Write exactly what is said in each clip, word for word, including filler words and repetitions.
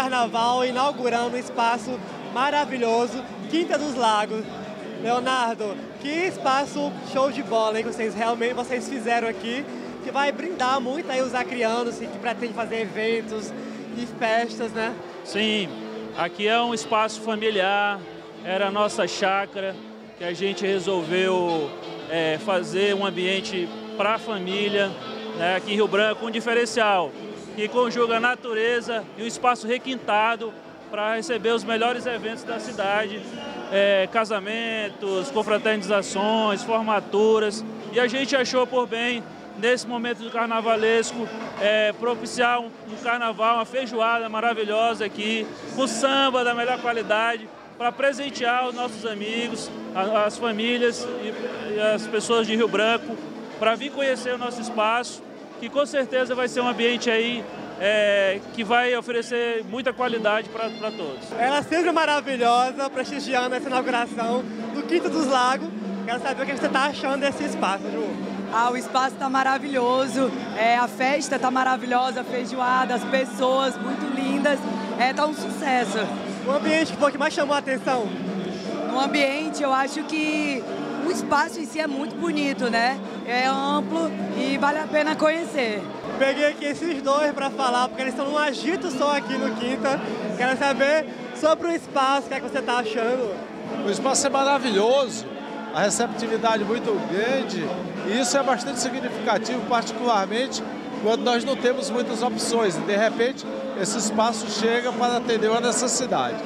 carnaval, inaugurando um espaço maravilhoso, Quinta dos Lagos. Leonardo, que espaço show de bola, hein, que vocês realmente vocês fizeram aqui, que vai brindar muito aí os acrianos que pretendem fazer eventos e festas, né? Sim, aqui é um espaço familiar, era a nossa chácara, que a gente resolveu é, fazer um ambiente para a família, né, aqui em Rio Branco, um diferencial, que conjuga a natureza e um espaço requintado para receber os melhores eventos da cidade, é, casamentos, confraternizações, formaturas, e a gente achou por bem, nesse momento do carnavalesco, é, propiciar um, um carnaval, uma feijoada maravilhosa aqui, com samba da melhor qualidade, para presentear os nossos amigos, a, as famílias e, e as pessoas de Rio Branco, para vir conhecer o nosso espaço, que com certeza vai ser um ambiente aí é, que vai oferecer muita qualidade para todos. Ela sempre maravilhosa, prestigiando essa inauguração do Quinta dos Lagos. Quero saber o que você está achando desse espaço, Ju. Ah, o espaço está maravilhoso, é, a festa está maravilhosa, a feijoada, as pessoas muito lindas, é, tá um sucesso. O ambiente que foi que mais chamou a atenção? No ambiente, eu acho que o espaço em si é muito bonito, né? É amplo e vale a pena conhecer. Peguei aqui esses dois para falar, porque eles estão num agito só aqui no Quinta. Quero saber sobre o espaço, o que é que você está achando? O espaço é maravilhoso, a receptividade muito grande, e isso é bastante significativo, particularmente quando nós não temos muitas opções. E, de repente, esse espaço chega para atender uma necessidade.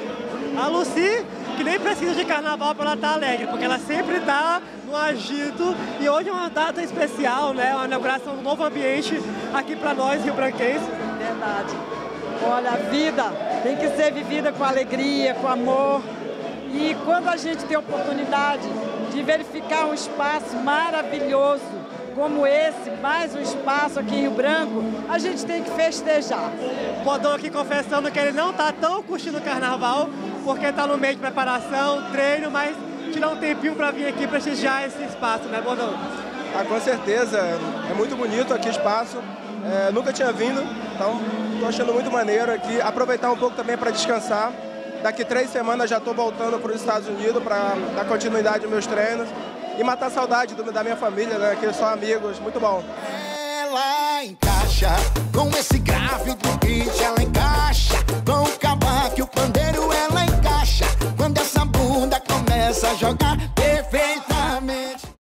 A Lucy, que nem precisa de carnaval para ela estar alegre, porque ela sempre está no agito, e hoje é uma data especial, né? Uma inauguração de um novo ambiente aqui para nós, rio-branquenses. Verdade. Olha, a vida tem que ser vivida com alegria, com amor. E quando a gente tem a oportunidade de verificar um espaço maravilhoso como esse, mais um espaço aqui em Rio Branco, a gente tem que festejar. O Bodão aqui confessando que ele não está tão curtindo o carnaval, porque está no meio de preparação, treino, mas tirar um tempinho para vir aqui prestigiar esse espaço, né, Bodão? Ah, com certeza, é muito bonito aqui o espaço, é, nunca tinha vindo, então estou achando muito maneiro aqui, aproveitar um pouco também para descansar. Daqui três semanas já estou voltando para os Estados Unidos para dar continuidade aos meus treinos e matar a saudade do, da minha família, né, que são amigos, muito bom. Ela encaixa com esse grave do beat, ela encaixa com o cavaco e o pandeiro, ela encaixa quando essa bunda começa a jogar.